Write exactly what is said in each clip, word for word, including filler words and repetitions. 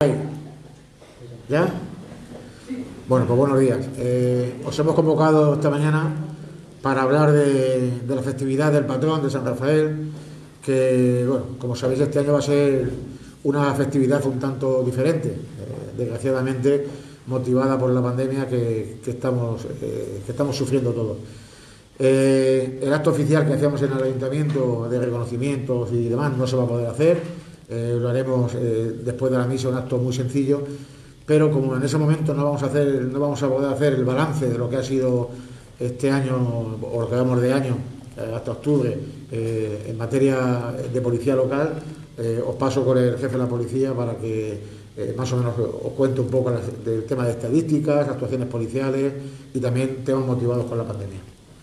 ¿Ya? Bueno, pues buenos días. Eh, os hemos convocado esta mañana para hablar de, de la festividad del patrón de San Rafael, que, bueno, como sabéis, este año va a ser una festividad un tanto diferente, eh, desgraciadamente motivada por la pandemia que, que, estamos, eh, que estamos sufriendo todos. Eh, el acto oficial que hacíamos en el ayuntamiento de reconocimientos y demás no se va a poder hacer, eh, lo haremos eh, después de la misa, un acto muy sencillo, pero como en ese momento no vamos a hacer, no vamos a poder hacer el balance de lo que ha sido este año o lo que vamos de año eh, hasta octubre eh, en materia de policía local, eh, os paso con el jefe de la policía para que Eh, más o menos os cuento un poco del tema de estadísticas, actuaciones policiales y también temas motivados por la pandemia.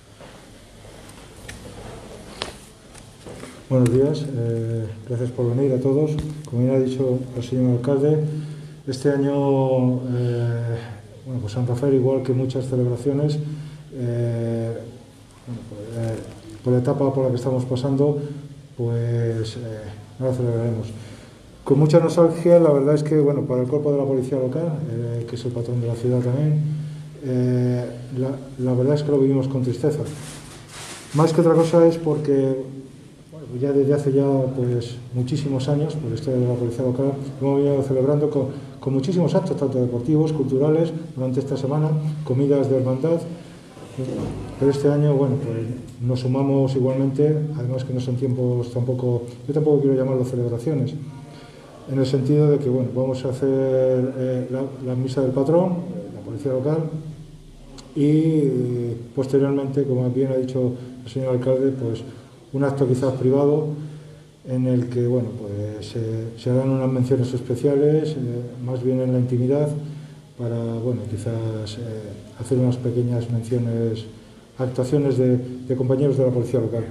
Buenos días, eh, gracias por venir a todos. Como ya ha dicho el señor alcalde, este año, eh, bueno, pues San Rafael, igual que muchas celebraciones, eh, bueno, pues, eh, por la etapa por la que estamos pasando, pues eh, no la celebraremos. Con mucha nostalgia, la verdad es que, bueno, para el cuerpo de la policía local, eh, que es el patrón de la ciudad también, eh, la, la verdad es que lo vivimos con tristeza. Más que otra cosa es porque, bueno, ya desde hace ya pues muchísimos años, por la historia de la policía local, hemos venido celebrando con, con muchísimos actos, tanto deportivos, culturales, durante esta semana, comidas de hermandad. Pero este año, bueno, pues nos sumamos igualmente, además que no son tiempos tampoco, yo tampoco quiero llamarlo celebraciones, en el sentido de que, bueno, vamos a hacer eh, la, la misa del patrón, eh, la policía local, y eh, posteriormente, como bien ha dicho el señor alcalde, pues un acto quizás privado en el que, bueno, pues eh, se harán unas menciones especiales, eh, más bien en la intimidad, para, bueno, quizás eh, hacer unas pequeñas menciones, actuaciones de, de compañeros de la policía local.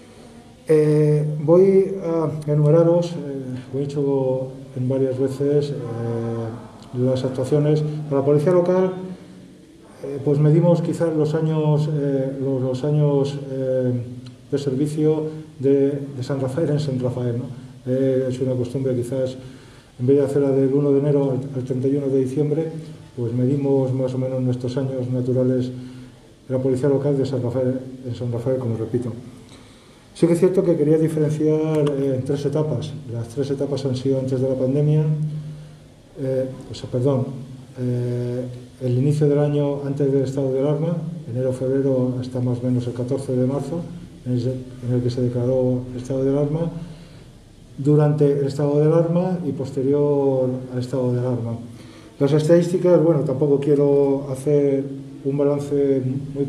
Eh, voy a enumeraros, eh, lo he hecho en varias veces, eh, las actuaciones. Para la policía local, eh, pues medimos quizás los años, eh, los, los años eh, de servicio de, de San Rafael en San Rafael, ¿no? Eh, es una costumbre quizás, en vez de hacerla del uno de enero al, al treinta y uno de diciembre, pues medimos más o menos nuestros años naturales de la policía local de San Rafael, en San Rafael, como repito. Sí que es cierto que quería diferenciar eh, en tres etapas. Las tres etapas han sido antes de la pandemia, eh, o sea, perdón, eh, el inicio del año antes del estado de alarma, enero-febrero hasta más o menos el catorce de marzo, en el, en el que se declaró el estado de alarma, durante el estado de alarma y posterior al estado de alarma. Las estadísticas, bueno, tampoco quiero hacer un balance muy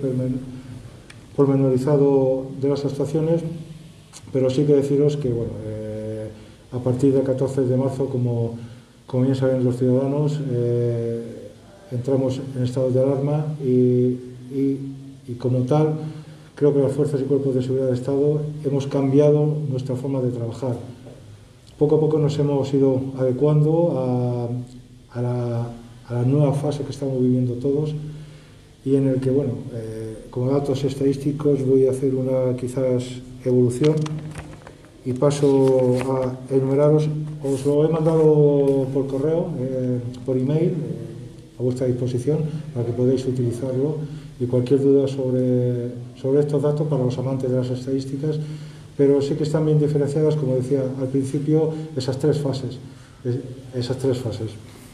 pormenorizado de las actuaciones, pero sí que deciros que, bueno, eh, a partir del catorce de marzo, como, como bien saben los ciudadanos, eh, entramos en estado de alarma y, y, y como tal, creo que las fuerzas y cuerpos de seguridad del Estado hemos cambiado nuestra forma de trabajar. Poco a poco nos hemos ido adecuando a, a, la, a la nueva fase que estamos viviendo todos, y en el que, bueno, eh, como datos estadísticos voy a hacer una quizás evolución y paso a enumeraros. Os lo he mandado por correo, eh, por email, eh, a vuestra disposición para que podáis utilizarlo, y cualquier duda sobre, sobre estos datos para los amantes de las estadísticas, pero sí que están bien diferenciadas, como decía al principio, esas tres fases, esas tres fases.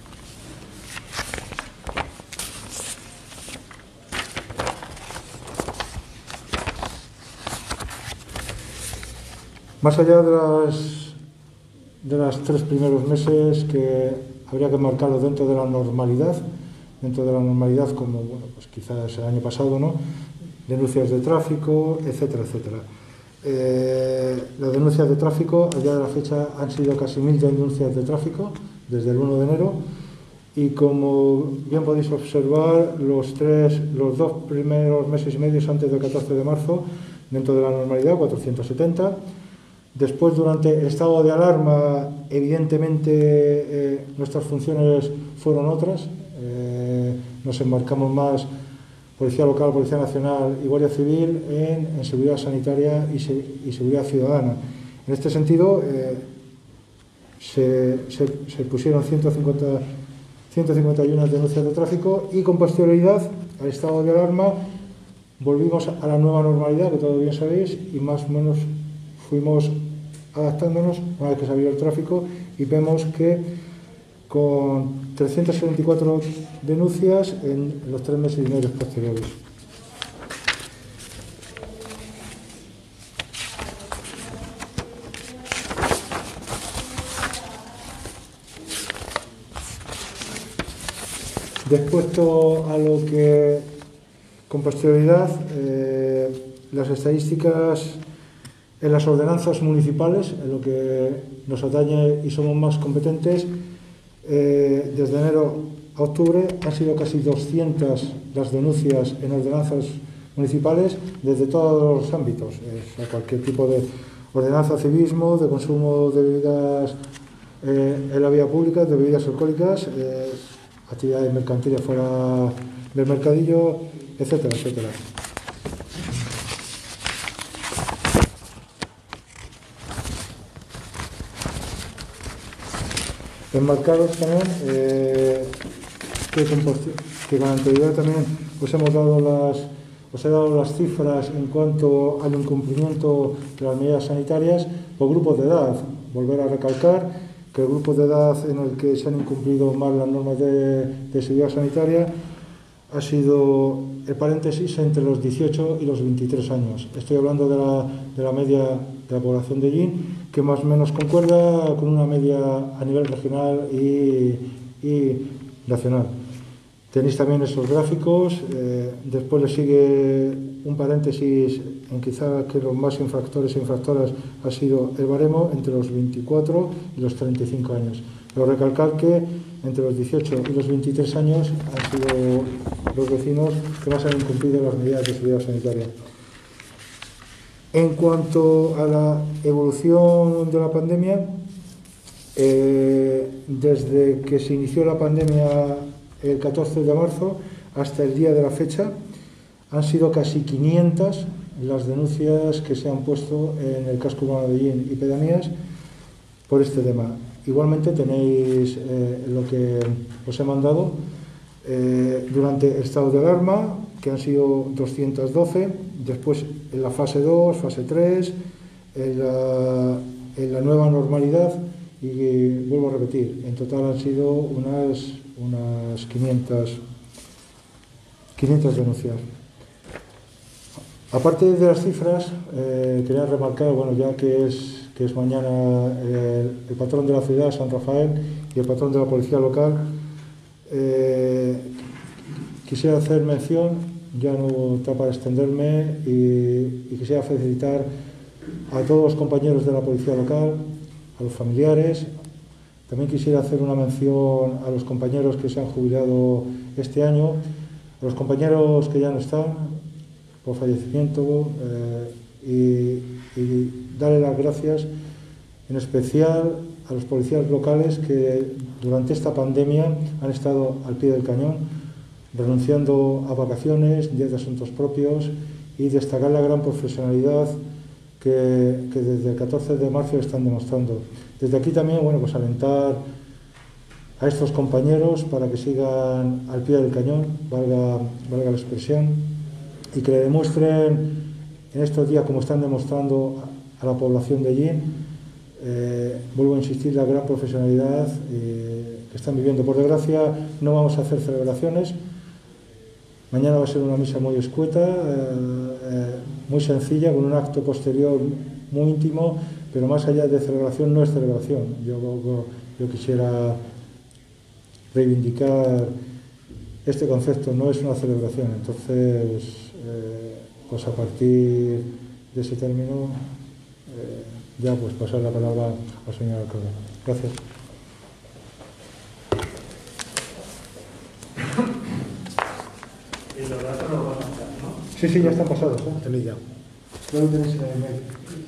Más allá de las, de las tres primeros meses, que habría que marcarlo dentro de la normalidad, dentro de la normalidad como, bueno, pues quizás el año pasado, ¿no? Denuncias de tráfico, etcétera, etcétera. Eh, las denuncias de tráfico, al día de la fecha, han sido casi mil denuncias de tráfico desde el uno de enero, y como bien podéis observar, los, tres, los dos primeros meses y medios antes del catorce de marzo, dentro de la normalidad, cuatrocientos setenta. Después, durante el estado de alarma, evidentemente eh, nuestras funciones fueron otras. Eh, nos embarcamos más, Policía Local, Policía Nacional y Guardia Civil, en, en seguridad sanitaria y, se, y seguridad ciudadana. En este sentido, eh, se, se, se pusieron ciento cincuenta, ciento cincuenta y una denuncias de tráfico y con posterioridad al estado de alarma volvimos a la nueva normalidad, que todos bien sabéis, y más o menos fuimos adaptándonos una vez que se abrió el tráfico y vemos que con trescientas setenta y cuatro denuncias en los tres meses y medio posteriores. Después a lo que, con posterioridad, eh, las estadísticas en las ordenanzas municipales, en lo que nos atañe y somos más competentes, eh, desde enero a octubre han sido casi doscientas las denuncias en ordenanzas municipales desde todos los ámbitos, eh, a cualquier tipo de ordenanza, civismo, de consumo de bebidas eh, en la vía pública, de bebidas alcohólicas, eh, actividades mercantiles fuera del mercadillo, etcétera, etcétera. Enmarcados también, eh, que, con, que con anterioridad también os hemos dado las, os he dado las cifras en cuanto al incumplimiento de las medidas sanitarias por grupos de edad. Volver a recalcar que el grupo de edad en el que se han incumplido más las normas de, de seguridad sanitaria ha sido el paréntesis entre los dieciocho y los veintitrés años. Estoy hablando de la, de la media de la población de Llín, que más o menos concuerda con una media a nivel regional y, y nacional. Tenéis también esos gráficos, eh, después le sigue un paréntesis en quizá que los más infractores e infractoras ha sido el baremo entre los veinticuatro y los treinta y cinco años. Pero recalcar que entre los dieciocho y los veintitrés años han sido los vecinos que más han incumplido las medidas de seguridad sanitaria. En cuanto a la evolución de la pandemia, eh, desde que se inició la pandemia el catorce de marzo hasta el día de la fecha, han sido casi quinientas las denuncias que se han puesto en el casco urbano de Llín y pedanías por este tema. Igualmente tenéis eh, lo que os he mandado eh, durante el estado de alarma, que han sido doscientas doce, después en la fase dos, fase tres, en la, en la nueva normalidad, y eh, vuelvo a repetir, en total han sido unas, unas quinientas, quinientas denuncias. Aparte de las cifras, eh, quería remarcar, bueno, ya que es, que es mañana el, el patrón de la ciudad, San Rafael, y el patrón de la policía local, eh, quisiera hacer mención, ya no está para extenderme, y, y quisiera felicitar a todos los compañeros de la policía local, a los familiares. También quisiera hacer una mención a los compañeros que se han jubilado este año, a los compañeros que ya no están por fallecimiento, eh, y, y darle las gracias en especial a los policías locales que durante esta pandemia han estado al pie del cañón, renunciando a vacaciones, días de asuntos propios, y destacar la gran profesionalidad que, que desde el catorce de marzo están demostrando. Desde aquí también, bueno, pues alentar a estos compañeros para que sigan al pie del cañón, valga, valga la expresión, y que le demuestren en estos días, como están demostrando a la población de Llín, eh, vuelvo a insistir, la gran profesionalidad eh, que están viviendo. Por desgracia, no vamos a hacer celebraciones. Mañana va a ser una misa muy escueta, eh, eh, muy sencilla, con un acto posterior muy íntimo, pero más allá de celebración, no es celebración. Yo, yo, yo quisiera reivindicar este concepto, no es una celebración. Entonces, eh, pues a partir de ese término, eh, ya pues pasar la palabra al señor alcalde. Gracias. Y los datos los van a pasar, ¿no? Sí, sí, ya están pasados, ¿eh? Tenéis ya. Ya lo tenéis en el email.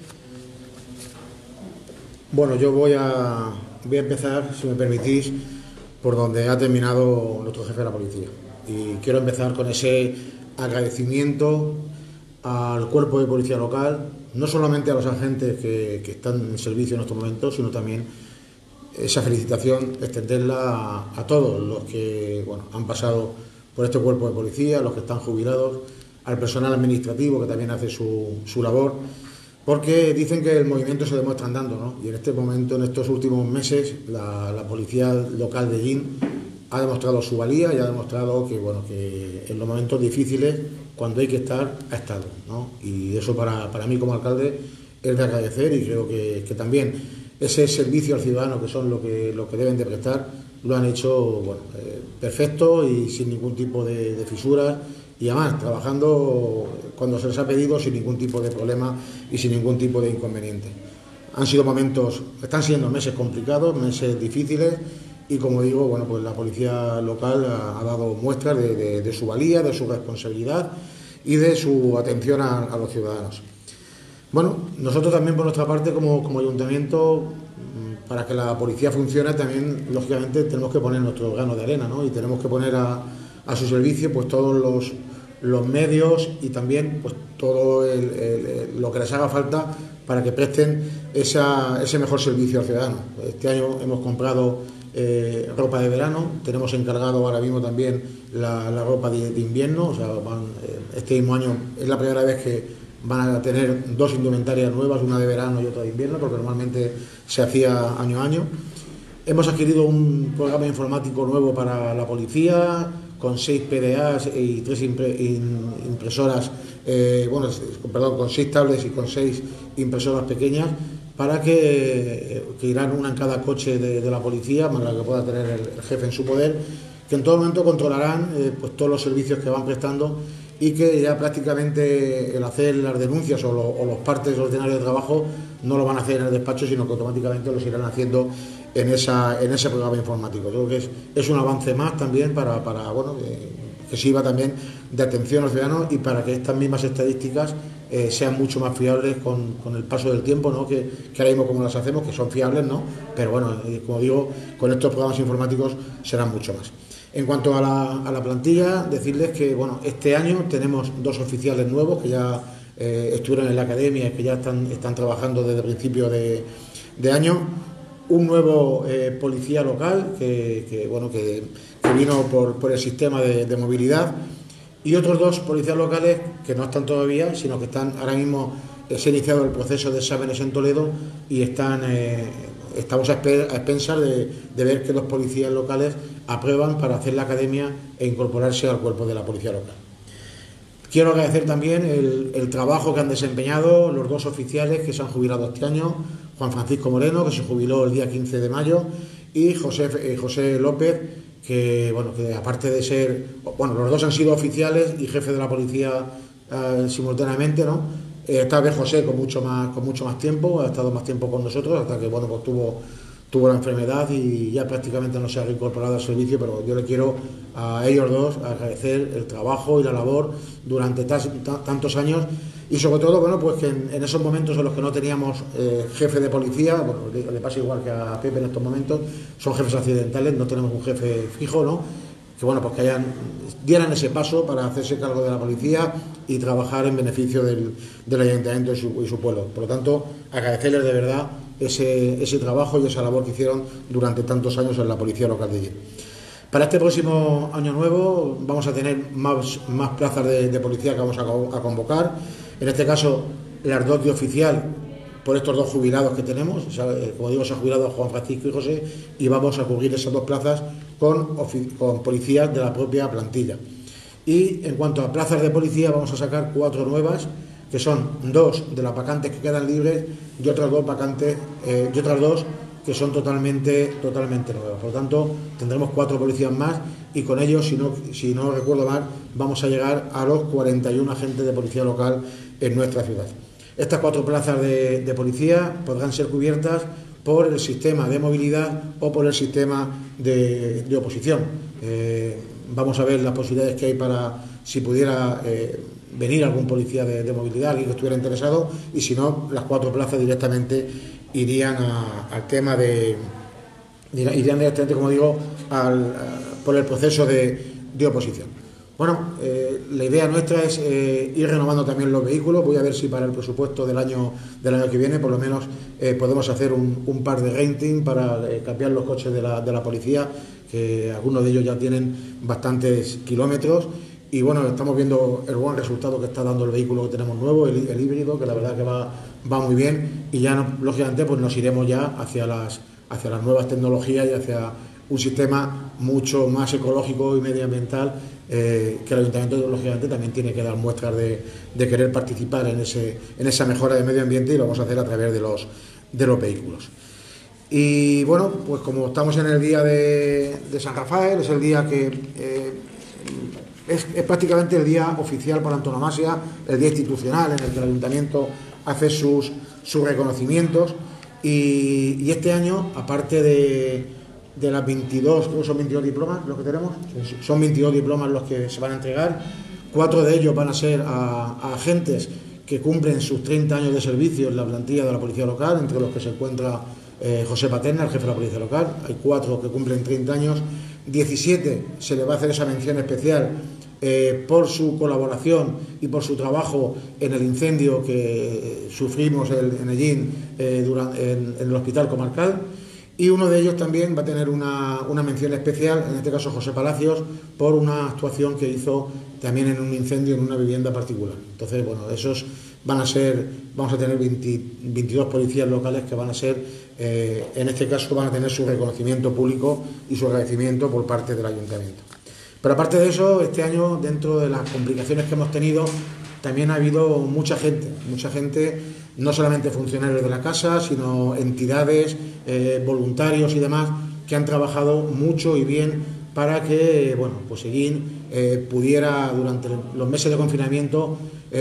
Bueno, yo voy a, voy a empezar, si me permitís, por donde ha terminado nuestro jefe de la policía. Y quiero empezar con ese agradecimiento al cuerpo de policía local, no solamente a los agentes que, que están en servicio en estos momentos, sino también esa felicitación extenderla a, a todos los que bueno, han pasado por este cuerpo de policía, los que están jubilados, al personal administrativo que también hace su, su labor, porque dicen que el movimiento se demuestra andando, ¿no? Y en este momento, en estos últimos meses, la, la policía local de Llín ha demostrado su valía y ha demostrado que, bueno, que en los momentos difíciles, cuando hay que estar, ha estado, ¿no? Y eso para, para mí como alcalde es de agradecer, y creo que, que también ese servicio al ciudadano, que son lo que, lo que deben de prestar, lo han hecho bueno, eh, perfecto y sin ningún tipo de, de fisuras, y además trabajando cuando se les ha pedido sin ningún tipo de problema y sin ningún tipo de inconveniente. Han sido momentos, están siendo meses complicados, meses difíciles, y como digo, bueno, pues la policía local ha, ha dado muestras de, de, de su valía, de su responsabilidad y de su atención a, a los ciudadanos. Bueno, nosotros también por nuestra parte como, como ayuntamiento, para que la policía funcione también, lógicamente, tenemos que poner nuestro grano de arena, ¿no? Y tenemos que poner a, a su servicio pues todos los, los medios y también pues todo el, el, lo que les haga falta para que presten esa, ese mejor servicio al ciudadano. Este año hemos comprado eh, ropa de verano, tenemos encargado ahora mismo también la, la ropa de, de invierno, o sea, van, eh, este mismo año es la primera vez que van a tener dos indumentarias nuevas, una de verano y otra de invierno, porque normalmente se hacía año a año. Hemos adquirido un programa informático nuevo para la policía, con seis P D As y tres impre, in, impresoras, eh, bueno, perdón, con seis tablets y con seis impresoras pequeñas, para que, que irán una en cada coche de, de la policía, más la que pueda tener el, el jefe en su poder, que en todo momento controlarán eh, pues todos los servicios que van prestando, y que ya prácticamente el hacer las denuncias o, lo, o los partes ordinarios de trabajo no lo van a hacer en el despacho, sino que automáticamente los irán haciendo en, esa, en ese programa informático. Creo que es, es un avance más también para, para bueno, que, que sirva también de atención al ciudadano, y para que estas mismas estadísticas eh, sean mucho más fiables con, con el paso del tiempo, ¿no? que, que ahora mismo como las hacemos, que son fiables, ¿no? Pero bueno, eh, como digo, con estos programas informáticos serán mucho más. En cuanto a la, a la plantilla, decirles que bueno, este año tenemos dos oficiales nuevos que ya eh, estuvieron en la academia y que ya están, están trabajando desde el principio de, de año. Un nuevo eh, policía local que, que, bueno, que, que vino por, por el sistema de, de movilidad, y otros dos policías locales que no están todavía, sino que están ahora mismo, eh, se ha iniciado el proceso de exámenes en Toledo, y están... Eh, Estamos a expensas de, de ver que los policías locales aprueban para hacer la academia e incorporarse al cuerpo de la policía local. Quiero agradecer también el, el trabajo que han desempeñado los dos oficiales que se han jubilado este año, Juan Francisco Moreno, que se jubiló el día quince de mayo, y José, eh, José López, que, bueno, que aparte de ser, bueno, los dos han sido oficiales y jefe de la policía eh, simultáneamente, ¿no? Esta vez José con mucho más con mucho más tiempo, ha estado más tiempo con nosotros, hasta que bueno, pues tuvo, tuvo la enfermedad y ya prácticamente no se ha reincorporado al servicio, pero yo le quiero a ellos dos agradecer el trabajo y la labor durante tantos años, y sobre todo, bueno, pues que en, en esos momentos en los que no teníamos eh, jefe de policía, bueno, le, le pasa igual que a Pepe en estos momentos, son jefes accidentales, no tenemos un jefe fijo, ¿no? Que bueno, pues que hayan, dieran ese paso para hacerse cargo de la policía y trabajar en beneficio del, del ayuntamiento y su, y su pueblo. Por lo tanto, agradecerles de verdad ese, ese trabajo y esa labor que hicieron durante tantos años en la policía local de Llín. Para este próximo año nuevo vamos a tener más, más plazas de, de policía que vamos a, a convocar. En este caso, las dos de oficial, por estos dos jubilados que tenemos. O sea, como digo, se ha jubilado Juan Francisco y José, y vamos a cubrir esas dos plazas con, con policías de la propia plantilla. Y en cuanto a plazas de policía, vamos a sacar cuatro nuevas, que son dos de las vacantes que quedan libres y otras dos vacantes eh, y otras dos que son totalmente totalmente nuevas. Por lo tanto, tendremos cuatro policías más, y con ellos, si no, si no recuerdo mal, vamos a llegar a los cuarenta y un agentes de policía local en nuestra ciudad. Estas cuatro plazas de, de policía podrán ser cubiertas por el sistema de movilidad o por el sistema de, de oposición. Eh, vamos a ver las posibilidades que hay para, si pudiera eh, venir algún policía de, de movilidad, alguien que estuviera interesado, y si no, las cuatro plazas directamente irían a, al tema de, irían directamente, como digo, al, a, por el proceso de, de oposición. Bueno, eh, la idea nuestra es eh, ir renovando también los vehículos. Voy a ver si para el presupuesto del año del año que viene, por lo menos, eh, podemos hacer un, un par de renting para eh, cambiar los coches de la, de la policía, que algunos de ellos ya tienen bastantes kilómetros. Y bueno, estamos viendo el buen resultado que está dando el vehículo que tenemos nuevo, el, el híbrido, que la verdad que va, va muy bien. Y ya, no, lógicamente, pues nos iremos ya hacia las, hacia las nuevas tecnologías y hacia un sistema mucho más ecológico y medioambiental, eh, que el Ayuntamiento, lógicamente, también tiene que dar muestras de, de querer participar en, ese, en esa mejora de medio ambiente, y lo vamos a hacer a través de los, de los vehículos. Y bueno, pues como estamos en el día de, de San Rafael, es el día que eh, es, es prácticamente el día oficial por antonomasia, el día institucional en el que el Ayuntamiento hace sus, sus reconocimientos, y, y este año, aparte de de las veintidós, creo que son veintidós diplomas los que tenemos, sí. Son veintidós diplomas los que se van a entregar, cuatro de ellos van a ser a, a agentes que cumplen sus treinta años de servicio en la plantilla de la Policía Local, entre los que se encuentra eh, José Paterna, el jefe de la Policía Local. Hay cuatro que cumplen treinta años, diecisiete se le va a hacer esa mención especial eh, por su colaboración y por su trabajo en el incendio que sufrimos el, en Ellín eh, durante, en, en el Hospital Comarcal. Y uno de ellos también va a tener una, una mención especial, en este caso José Palacios, por una actuación que hizo también en un incendio en una vivienda particular. Entonces, bueno, esos van a ser, vamos a tener veinte, veintidós policías locales que van a ser, eh, en este caso van a tener su reconocimiento público y su agradecimiento por parte del Ayuntamiento. Pero aparte de eso, este año, dentro de las complicaciones que hemos tenido, también ha habido mucha gente, mucha gente, no solamente funcionarios de la casa, sino entidades, eh, voluntarios y demás, que han trabajado mucho y bien para que, bueno, pues Ellín eh, pudiera, durante los meses de confinamiento,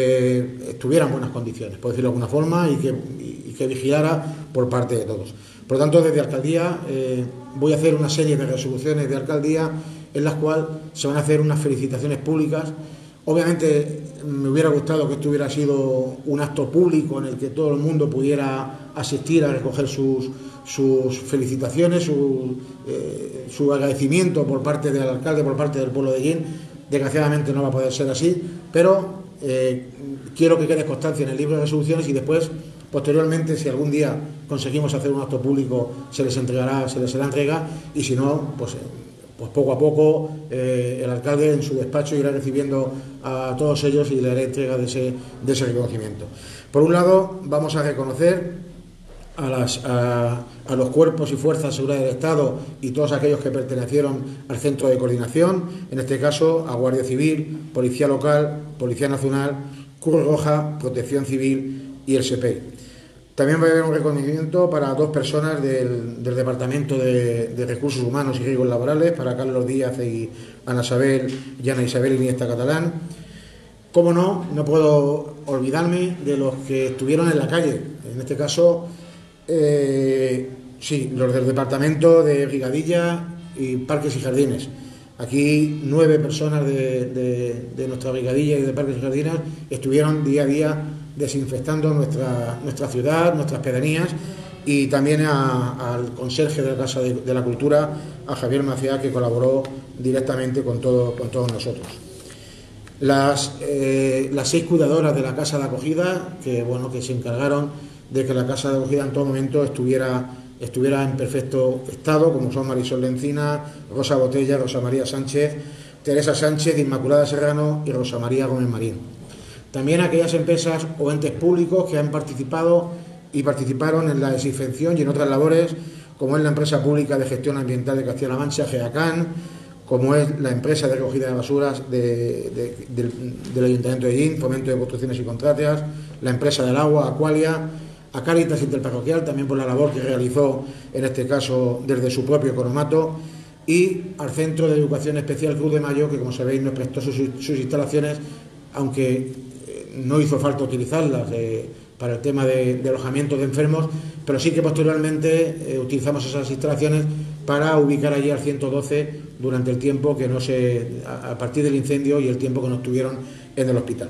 eh, estuviera en buenas condiciones, por decirlo de alguna forma, y que, y que vigilara por parte de todos. Por lo tanto, desde Alcaldía eh, voy a hacer una serie de resoluciones de Alcaldía en las cuales se van a hacer unas felicitaciones públicas. Obviamente me hubiera gustado que esto hubiera sido un acto público en el que todo el mundo pudiera asistir a recoger sus, sus felicitaciones, su, eh, su agradecimiento por parte del alcalde, por parte del pueblo de Ellín. Desgraciadamente no va a poder ser así, pero eh, quiero que quede constancia en el libro de resoluciones, y después, posteriormente, si algún día conseguimos hacer un acto público, se les entregará, se les será entrega, y si no, pues... Eh, Pues poco a poco eh, el alcalde en su despacho irá recibiendo a todos ellos y le hará entrega de ese, de ese reconocimiento. Por un lado, vamos a reconocer a, las, a, a los cuerpos y fuerzas de seguridad del Estado y todos aquellos que pertenecieron al centro de coordinación, en este caso a Guardia Civil, Policía Local, Policía Nacional, Cruz Roja, Protección Civil y el S P I. También va a haber un reconocimiento para dos personas del, del Departamento de, de Recursos Humanos y Riesgos Laborales, para Carlos Díaz y Ana Isabel, y Ana Isabel Iniesta Catalán. Cómo no, no puedo olvidarme de los que estuvieron en la calle, en este caso, eh, sí, los del Departamento de Brigadilla y Parques y Jardines. Aquí nueve personas de, de, de nuestra brigadilla y de Parques y Jardines estuvieron día a día desinfectando nuestra, nuestra ciudad, nuestras pedanías, y también a, al conserje de la Casa de, de la Cultura, a Javier Maciá, que colaboró directamente con, todo, con todos nosotros. Las, eh, las seis cuidadoras de la Casa de Acogida, que, bueno, que se encargaron de que la Casa de Acogida en todo momento estuviera, estuviera en perfecto estado, como son Marisol Lencina, Rosa Botella, Rosa María Sánchez, Teresa Sánchez, Inmaculada Serrano y Rosa María Gómez Marín. También aquellas empresas o entes públicos que han participado y participaron en la desinfección y en otras labores, como es la Empresa Pública de Gestión Ambiental de Castilla-La Mancha, GEACAN, como es la Empresa de Recogida de Basuras de, de, de, del Ayuntamiento de Ellín, Fomento de Construcciones y Contratas, la Empresa del Agua, Aqualia, a Cáritas Interparroquial, también por la labor que realizó, en este caso, desde su propio economato, y al Centro de Educación Especial Cruz de Mayo, que, como sabéis, nos prestó sus, sus instalaciones, aunque no hizo falta utilizarlas eh, para el tema de, de alojamiento de enfermos, pero sí que posteriormente eh, utilizamos esas instalaciones para ubicar allí al ciento doce durante el tiempo que no se, a, a partir del incendio y el tiempo que nos tuvieron en el hospital.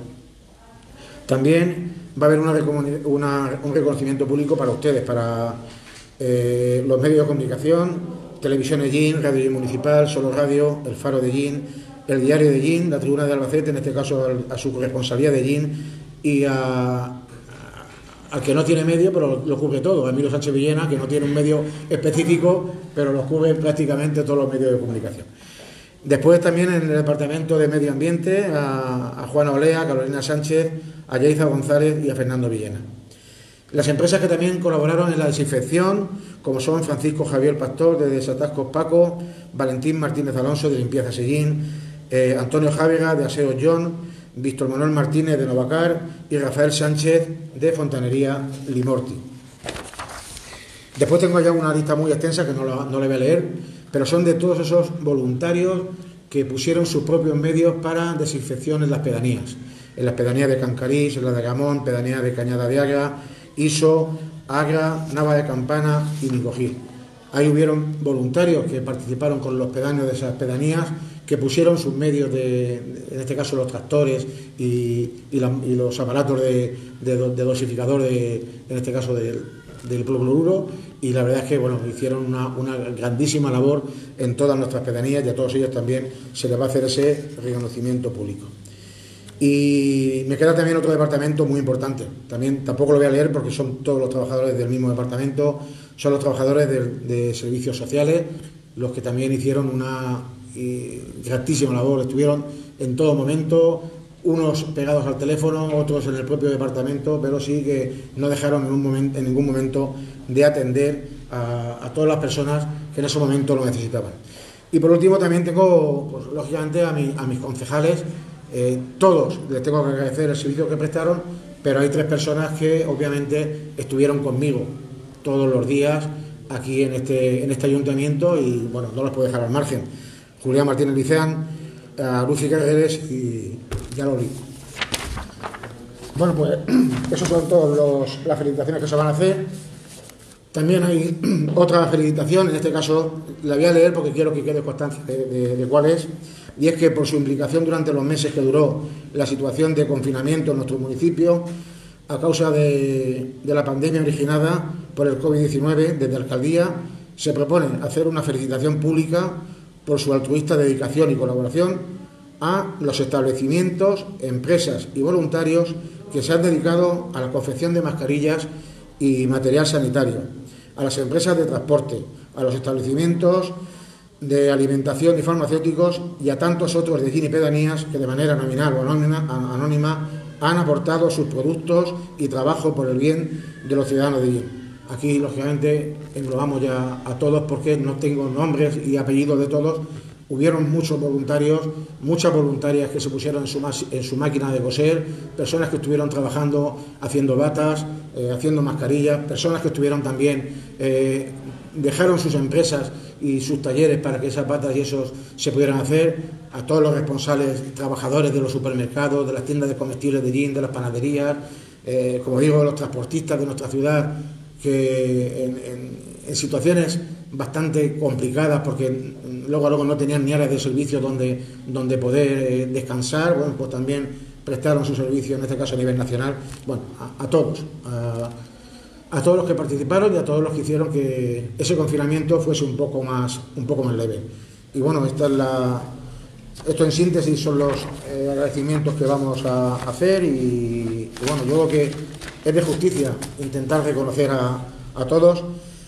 También va a haber una, una, un reconocimiento público para ustedes, para eh, los medios de comunicación, Televisión Ellín, Radio Ellín Municipal, Solo Radio, El Faro de Ellín, el diario de Gin, la Tribuna de Albacete, en este caso a su corresponsalía de Gin, y a al que no tiene medio, pero lo cubre todo, a Emilio Sánchez Villena, que no tiene un medio específico, pero lo cubre prácticamente todos los medios de comunicación. Después también en el Departamento de Medio Ambiente, a, a Juana Olea, a Carolina Sánchez, a Yaiza González y a Fernando Villena. Las empresas que también colaboraron en la desinfección, como son Francisco Javier Pastor, de Desatascos Paco, Valentín Martínez Alonso, de Limpieza Seguín, eh, Antonio Jávega, de Aseo John, Víctor Manuel Martínez, de Novacar, y Rafael Sánchez, de Fontanería Limorti. Después tengo ya una lista muy extensa que no la, no la voy a leer, pero son de todos esos voluntarios que pusieron sus propios medios para desinfección en las pedanías. En las pedanías de Cancarís, en la de Gamón, pedanía de Cañada de Agra, Iso, Agra, Nava de Campana y Micogil. Ahí hubieron voluntarios que participaron con los pedáneos de esas pedanías, que pusieron sus medios, de, en este caso los tractores y, y, la, y los aparatos de, de, de dosificador, de, en este caso de, del cloruro, y la verdad es que bueno, hicieron una, una grandísima labor en todas nuestras pedanías, y a todos ellos también se les va a hacer ese reconocimiento público. Y me queda también otro departamento muy importante, también tampoco lo voy a leer porque son todos los trabajadores del mismo departamento, son los trabajadores de, de servicios sociales, los que también hicieron una y gratísima labor, estuvieron en todo momento, unos pegados al teléfono, otros en el propio departamento, pero sí que no dejaron en, un momento, en ningún momento de atender a, a todas las personas que en ese momento lo necesitaban. Y por último también tengo, pues, lógicamente, a, mi, a mis concejales, eh, todos les tengo que agradecer el servicio que prestaron, pero hay tres personas que obviamente estuvieron conmigo todos los días aquí en este, en este ayuntamiento y bueno, no los puedo dejar al margen. Julián Martínez Liceán, a Lucy Carreres y ya lo vi. Bueno, pues esos son todas las felicitaciones que se van a hacer. También hay otra felicitación, en este caso la voy a leer porque quiero que quede constancia de, de, de cuál es, y es que por su implicación durante los meses que duró la situación de confinamiento en nuestro municipio, a causa de, de la pandemia originada por el COVID diecinueve, desde la alcaldía se propone hacer una felicitación pública por su altruista dedicación y colaboración a los establecimientos, empresas y voluntarios que se han dedicado a la confección de mascarillas y material sanitario, a las empresas de transporte, a los establecimientos de alimentación y farmacéuticos y a tantos otros de Gin y pedanías que de manera nominal o anónima, anónima han aportado sus productos y trabajo por el bien de los ciudadanos de Gin. Aquí, lógicamente, englobamos ya a todos porque no tengo nombres y apellidos de todos. Hubieron muchos voluntarios, muchas voluntarias que se pusieron en su, en su máquina de coser, personas que estuvieron trabajando haciendo batas, eh, haciendo mascarillas, personas que estuvieron también, eh, dejaron sus empresas y sus talleres para que esas batas y esos se pudieran hacer, a todos los responsables, trabajadores de los supermercados, de las tiendas de comestibles de Gin, de las panaderías, eh, como digo, los transportistas de nuestra ciudad, que en, en, en situaciones bastante complicadas porque luego, luego no tenían ni áreas de servicio donde, donde poder eh, descansar, bueno, pues también prestaron su servicio, en este caso a nivel nacional, bueno, a, a todos, a, a todos los que participaron y a todos los que hicieron que ese confinamiento fuese un poco más, un poco más leve. Y bueno, esta es la, esto en síntesis son los eh, agradecimientos que vamos a hacer y, y bueno, yo creo que es de justicia intentar reconocer a, a todos.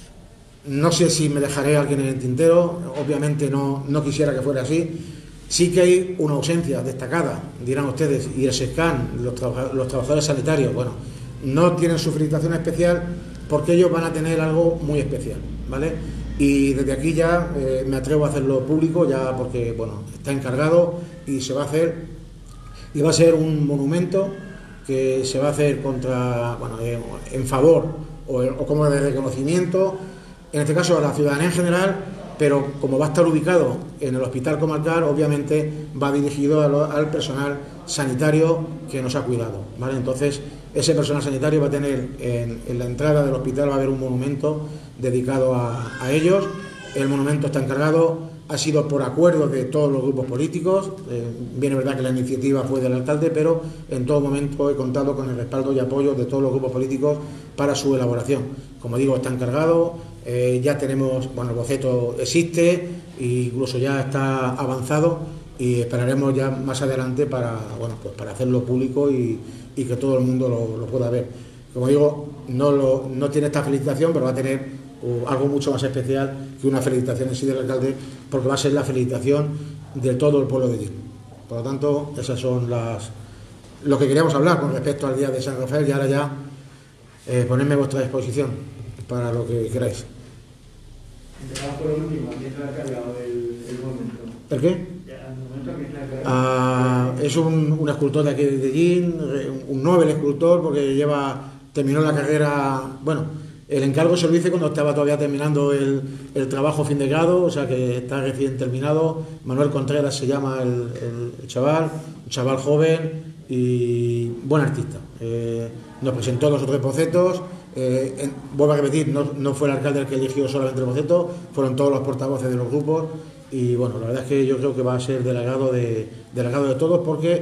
No sé si me dejaré a alguien en el tintero, obviamente no, no quisiera que fuera así. Sí que hay una ausencia destacada, dirán ustedes, y el SESCAN, los, traba, los trabajadores sanitarios, bueno, no tienen su felicitación especial porque ellos van a tener algo muy especial, ¿vale? Y desde aquí ya eh, me atrevo a hacerlo público, ya porque, bueno, está encargado y se va a hacer, y va a ser un monumento que se va a hacer contra, bueno, eh, en favor o, o como de reconocimiento, en este caso a la ciudadanía en general, pero como va a estar ubicado en el Hospital Comarcal, obviamente va dirigido a lo, al personal sanitario que nos ha cuidado, ¿vale? Entonces, ese personal sanitario va a tener en, en la entrada del hospital va a haber un monumento dedicado a, a ellos. El monumento está encargado, ha sido por acuerdo de todos los grupos políticos, eh, bien es verdad que la iniciativa fue del alcalde, pero en todo momento he contado con el respaldo y apoyo de todos los grupos políticos para su elaboración. Como digo, está encargado, eh, ya tenemos, bueno, el boceto existe e incluso ya está avanzado y esperaremos ya más adelante para, bueno, pues para hacerlo público y, y que todo el mundo lo, lo pueda ver. Como digo, no, lo, no tiene esta felicitación, pero va a tener uh, algo mucho más especial que una felicitación en sí del alcalde, porque va a ser la felicitación de todo el pueblo de Jin. Por lo tanto, esas son las lo que queríamos hablar con respecto al día de San Rafael, y ahora ya eh, ponerme a vuestra disposición para lo que queráis. Empezamos por el último, ¿quién se ha encargado del, del momento? ¿El qué? Ya, al momento, ¿quién se ha encargado? Ah, es un, un escultor de aquí de Jin, un Nobel escultor, porque lleva terminó la carrera, bueno, el encargo se lo hice cuando estaba todavía terminando el, el trabajo fin de grado, o sea que está recién terminado. Manuel Contreras se llama el, el, el chaval, un chaval joven y buen artista. Eh, nos presentó los otros bocetos, eh, en, vuelvo a repetir, no, no fue el alcalde el que eligió solamente el boceto, fueron todos los portavoces de los grupos, y bueno, la verdad es que yo creo que va a ser del agrado de, del agrado de todos, porque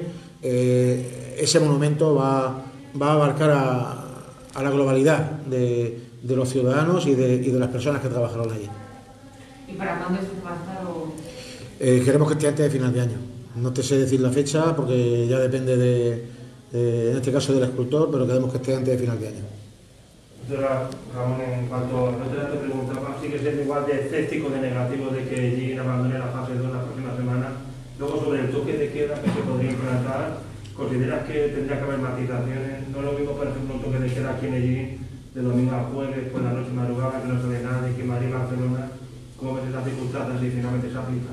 eh, ese monumento va, va a abarcar a, a la globalidad de, de los ciudadanos y de, y de las personas que trabajaron allí. ¿Y para cuándo es va a estar? O... Eh, queremos que esté antes de final de año. No te sé decir la fecha porque ya depende de, de, en este caso del escultor, pero queremos que esté antes de final de año. Doctora Ramón, en cuanto no te te preguntaba, sí que ser igual de escéptico, de negativo de que Jin abandone la fase dos la próxima semana. Luego, sobre el toque de queda que se podría implantar, ¿consideras que tendría que haber matizaciones? No es lo mismo, por ejemplo, un toque de queda aquí en Jin de domingo a jueves, por la noche madrugada, que no se ve nada, y que Madrid y Barcelona, ¿cómo ves esas circunstancias si finalmente se aplica?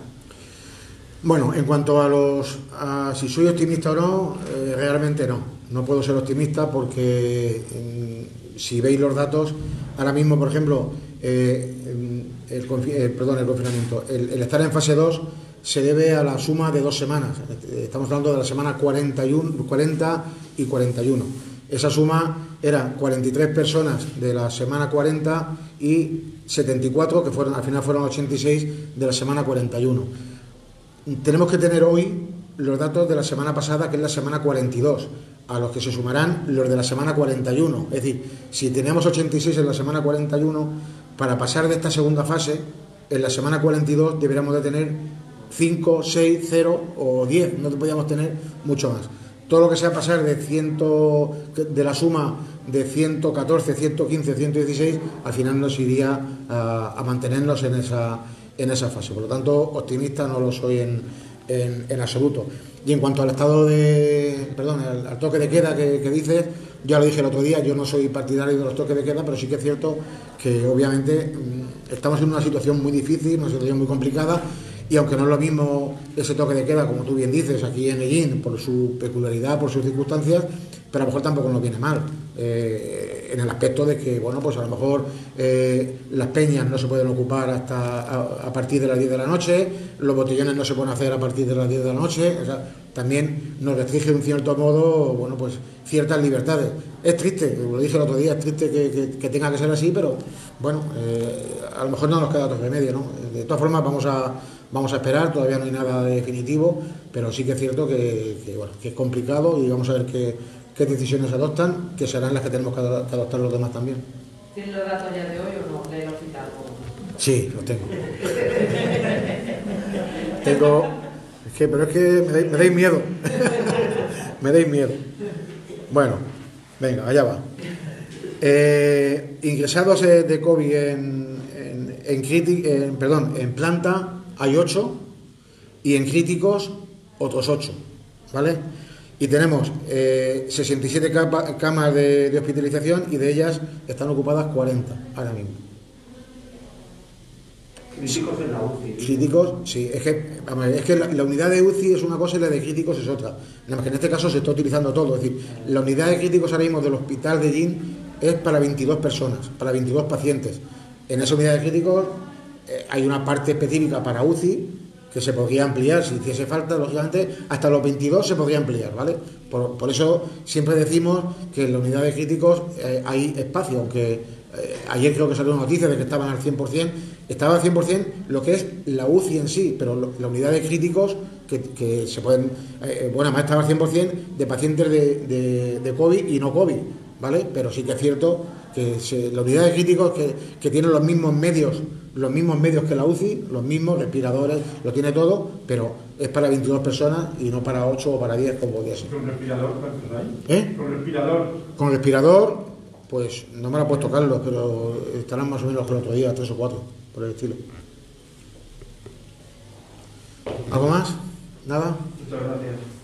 Bueno, en cuanto a los a si soy optimista o no, eh, realmente no. No puedo ser optimista porque eh, si veis los datos, ahora mismo, por ejemplo, eh, el, el, perdón, el confinamiento, el, el estar en fase dos se debe a la suma de dos semanas. Estamos hablando de la semana cuarenta y uno, cuarenta y cuarenta y uno. Esa suma era cuarenta y tres personas de la semana cuarenta y setenta y cuatro, que fueron, al final fueron ochenta y seis de la semana cuarenta y uno. Tenemos que tener hoy los datos de la semana pasada, que es la semana cuarenta y dos, a los que se sumarán los de la semana cuarenta y uno. Es decir, si teníamos ochenta y seis en la semana cuarenta y uno, para pasar de esta segunda fase, en la semana cuarenta y dos deberíamos de tener cinco, seis, cero o diez, no podíamos tener mucho más. Todo lo que sea pasar de, cien, de la suma de ciento catorce, ciento quince, ciento dieciséis, al final nos iría a, a mantenernos en esa, en esa fase. Por lo tanto, optimista no lo soy en, en, en absoluto. Y en cuanto al estado de, perdón, al, al toque de queda que, que dices, ya lo dije el otro día, yo no soy partidario de los toques de queda, pero sí que es cierto que obviamente estamos en una situación muy difícil, una situación muy complicada. Y aunque no es lo mismo ese toque de queda, como tú bien dices, aquí en Jin, por su peculiaridad, por sus circunstancias, pero a lo mejor tampoco nos viene mal, eh, en el aspecto de que, bueno, pues a lo mejor eh, las peñas no se pueden ocupar hasta a, a partir de las diez de la noche, los botellones no se pueden hacer a partir de las diez de la noche, o sea, también nos restringe en cierto modo, bueno, pues ciertas libertades. Es triste, lo dije el otro día, es triste que, que, que tenga que ser así, pero bueno, eh, a lo mejor no nos queda otro remedio, ¿no? De todas formas vamos a Vamos a esperar, todavía no hay nada definitivo, pero sí que es cierto que, que, bueno, que es complicado y vamos a ver qué, qué decisiones adoptan, que serán las que tenemos que adoptar los demás también. ¿Tienes los datos ya de hoy o no? ¿Le he citado? Sí, los tengo. tengo... Es que, pero es que me dais, me dais miedo. me dais miedo. Bueno, venga, allá va. Eh, ingresados de COVID en, en, en, crític, en, perdón, en planta hay ocho y en críticos otros ocho, ¿vale? Y tenemos eh, sesenta y siete camas de, de hospitalización y de ellas están ocupadas cuarenta ahora mismo. Críticos en la U C I. Críticos, sí, es que, vamos, es que la, la unidad de U C I es una cosa y la de críticos es otra. Nada más que en este caso se está utilizando todo, es decir, la unidad de críticos ahora mismo del hospital de Jin es para veintidós personas, para veintidós pacientes. En esa unidad de críticos eh, hay una parte específica para U C I que se podría ampliar si hiciese falta, lógicamente, hasta los veintidós se podría ampliar, ¿vale? Por, por eso siempre decimos que en la unidad de críticos eh, hay espacio, aunque eh, ayer creo que salió una noticia de que estaban al cien por cien, estaba al cien por cien lo que es la U C I en sí, pero lo, la unidad de críticos que, que se pueden, eh, bueno, además estaba al cien por cien de pacientes de, de, de COVID y no COVID, ¿vale? Pero sí que es cierto que se, la unidad de críticos que, que tiene los mismos medios, los mismos medios que la U C I, los mismos respiradores, lo tiene todo, pero es para veintidós personas y no para ocho o para diez como podía ser. ¿Con respirador cuántos hay? ¿Eh? ¿Con respirador? Con respirador, pues no me lo ha puesto Carlos, pero estarán más o menos que el otro día, tres o cuatro, por el estilo. ¿Algo más? ¿Nada? Muchas gracias.